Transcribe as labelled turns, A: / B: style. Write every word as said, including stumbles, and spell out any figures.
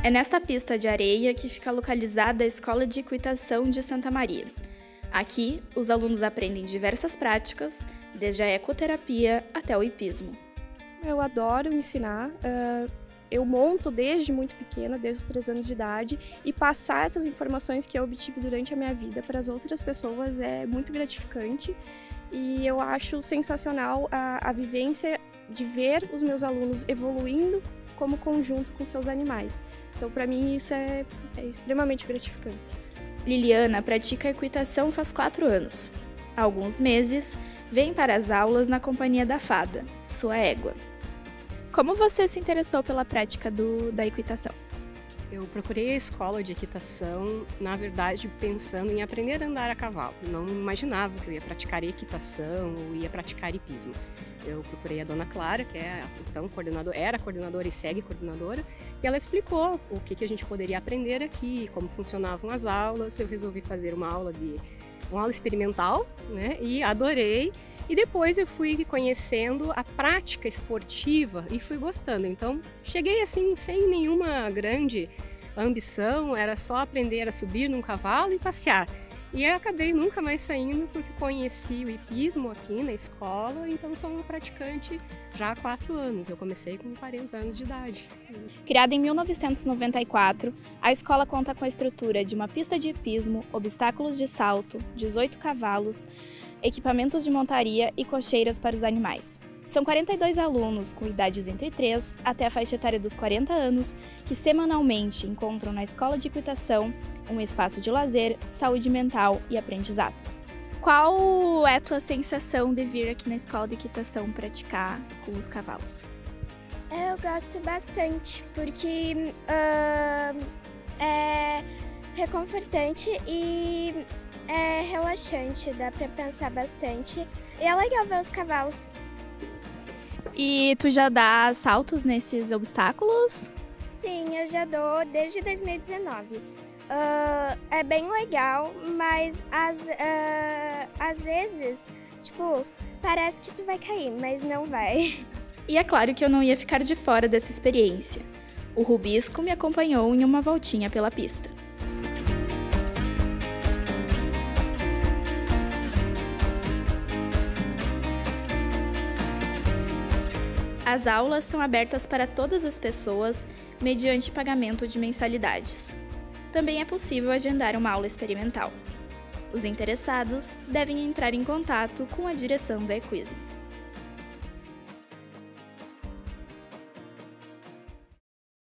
A: É nesta pista de areia que fica localizada a Escola de Equitação de Santa Maria. Aqui, os alunos aprendem diversas práticas, desde a ecoterapia até o hipismo.
B: Eu adoro ensinar, uh, eu monto desde muito pequena, desde os três anos de idade, e passar essas informações que eu obtive durante a minha vida para as outras pessoas é muito gratificante. E eu acho sensacional a, a vivência de ver os meus alunos evoluindo como conjunto com seus animais. Então, para mim, isso é, é extremamente gratificante.
A: Liliana pratica equitação faz quatro anos. Há alguns meses, vem para as aulas na companhia da Fada, sua égua. Como você se interessou pela prática do, da equitação?
C: Eu procurei a escola de equitação, na verdade, pensando em aprender a andar a cavalo. Não imaginava que eu ia praticar equitação ou ia praticar hipismo. Eu procurei a dona Clara, que é então coordenadora, era coordenadora e segue coordenadora, e ela explicou o que, que a gente poderia aprender aqui, como funcionavam as aulas. Eu resolvi fazer uma aula de uma aula experimental, né? E adorei. E depois eu fui conhecendo a prática esportiva e fui gostando. Então, cheguei assim sem nenhuma grande ambição, era só aprender a subir num cavalo e passear. E eu acabei nunca mais saindo porque conheci o hipismo aqui na escola, então sou uma praticante já há quatro anos. Eu comecei com quarenta anos de idade.
A: Criada em mil novecentos e noventa e quatro, a escola conta com a estrutura de uma pista de hipismo, obstáculos de salto, dezoito cavalos, equipamentos de montaria e cocheiras para os animais. São quarenta e dois alunos com idades entre três até a faixa etária dos quarenta anos que semanalmente encontram na Escola de Equitação um espaço de lazer, saúde mental e aprendizado. Qual é a tua sensação de vir aqui na Escola de Equitação praticar com os cavalos?
D: Eu gosto bastante, porque uh, é reconfortante e é relaxante, dá pra pensar bastante. E é legal ver os cavalos.
A: E tu já dá saltos nesses obstáculos?
D: Sim, eu já dou desde dois mil e dezenove. Uh, é bem legal, mas às, uh, às vezes, tipo, parece que tu vai cair, mas não vai.
A: E é claro que eu não ia ficar de fora dessa experiência. O Rubisco me acompanhou em uma voltinha pela pista. As aulas são abertas para todas as pessoas mediante pagamento de mensalidades. Também é possível agendar uma aula experimental. Os interessados devem entrar em contato com a direção da Equismo.